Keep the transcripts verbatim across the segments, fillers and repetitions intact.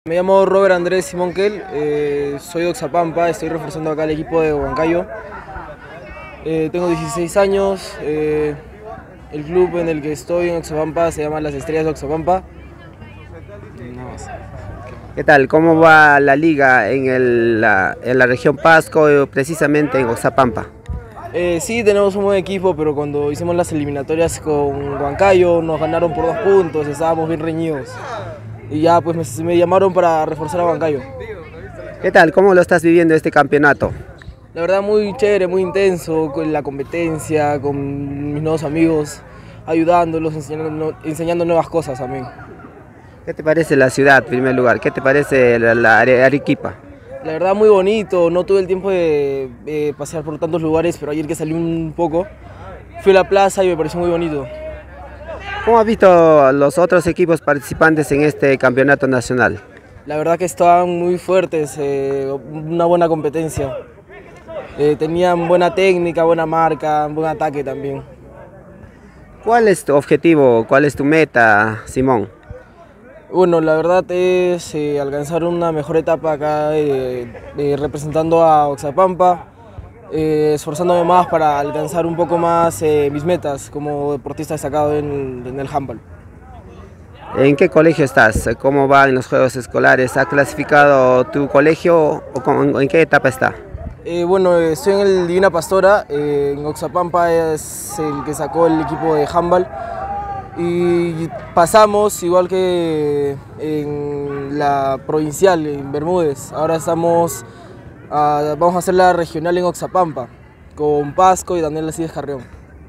Me llamo Robert Andrés Simón Kell, eh, soy de Oxapampa, estoy reforzando acá el equipo de Huancayo. Eh, tengo dieciséis años, eh, el club en el que estoy en Oxapampa se llama Las Estrellas de Oxapampa. Nada más. ¿Qué tal? ¿Cómo va la liga en, el, la, en la región Pasco, precisamente en Oxapampa? Eh, sí, tenemos un buen equipo, pero cuando hicimos las eliminatorias con Huancayo nos ganaron por dos puntos, estábamos bien reñidos. Y ya pues me, me llamaron para reforzar a Huancayo. ¿Qué tal? ¿Cómo lo estás viviendo este campeonato? La verdad muy chévere, muy intenso, con la competencia, con mis nuevos amigos, ayudándolos, enseñando, enseñando nuevas cosas también. ¿Qué te parece la ciudad, en primer lugar? ¿Qué te parece la, la Arequipa? La verdad muy bonito, no tuve el tiempo de, de pasear por tantos lugares, pero ayer que salí un poco, fui a la plaza y me pareció muy bonito. ¿Cómo has visto los otros equipos participantes en este campeonato nacional? La verdad que estaban muy fuertes, eh, una buena competencia. Eh, tenían buena técnica, buena marca, buen ataque también. ¿Cuál es tu objetivo, cuál es tu meta, Simón? Bueno, la verdad es eh, alcanzar una mejor etapa acá eh, eh, representando a Oxapampa, eh, esforzándome más para alcanzar un poco más eh, mis metas como deportista destacado en, en el handball. ¿En qué colegio estás? ¿Cómo van los juegos escolares? ¿Ha clasificado tu colegio o en qué etapa está? Eh, bueno, estoy en el Divina Pastora, eh, en Oxapampa es el que sacó el equipo de handball. Y pasamos igual que en la provincial, en Bermúdez. Ahora estamos, uh, vamos a hacer la regional en Oxapampa, con Pasco y Daniel Alcides Carrión.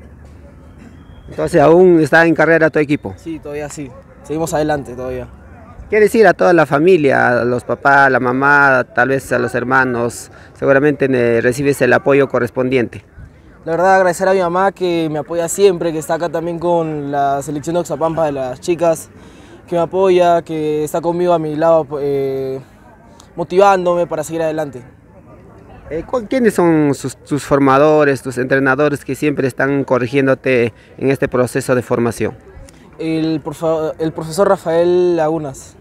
Entonces aún está en carrera tu equipo. Sí, todavía sí. Seguimos adelante todavía. ¿Qué decir a toda la familia, a los papás, a la mamá, tal vez a los hermanos? Seguramente recibes el apoyo correspondiente. La verdad agradecer a mi mamá que me apoya siempre, que está acá también con la selección de Oxapampa de las chicas, que me apoya, que está conmigo a mi lado eh, motivándome para seguir adelante. Eh, ¿Quiénes son sus, tus formadores, tus entrenadores que siempre están corrigiéndote en este proceso de formación? El, profe, el profesor Rafael Lagunas.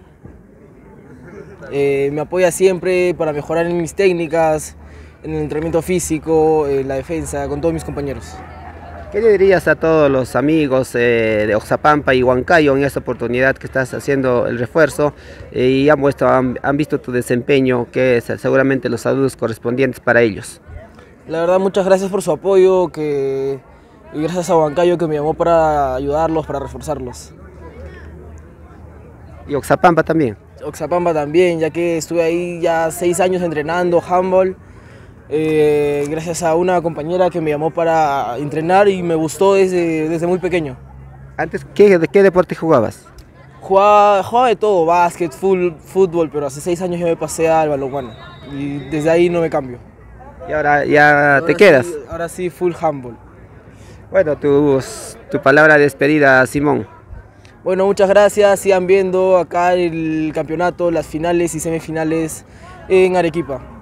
Eh, me apoya siempre para mejorar en mis técnicas, en el entrenamiento físico, en la defensa, con todos mis compañeros. ¿Qué le dirías a todos los amigos eh, de Oxapampa y Huancayo en esta oportunidad que estás haciendo el refuerzo eh, y han, vuestro, han, han visto tu desempeño, que es seguramente los saludos correspondientes para ellos? La verdad muchas gracias por su apoyo, que, y gracias a Huancayo que me llamó para ayudarlos, para reforzarlos. ¿Y Oxapampa también? Oxapampa también, ya que estuve ahí ya seis años entrenando handball. Eh, gracias a una compañera que me llamó para entrenar y me gustó desde, desde muy pequeño. Antes, ¿qué, de qué deporte jugabas? Jugaba, jugaba de todo, básquet, full, fútbol, pero hace seis años yo me pasé al balonmano y desde ahí no me cambio. ¿Y ahora ya ahora te quedas? Sí, ahora sí, full handball. Bueno, tu, tu palabra de despedida, Simón. Bueno, muchas gracias, sigan viendo acá el campeonato, las finales y semifinales en Arequipa.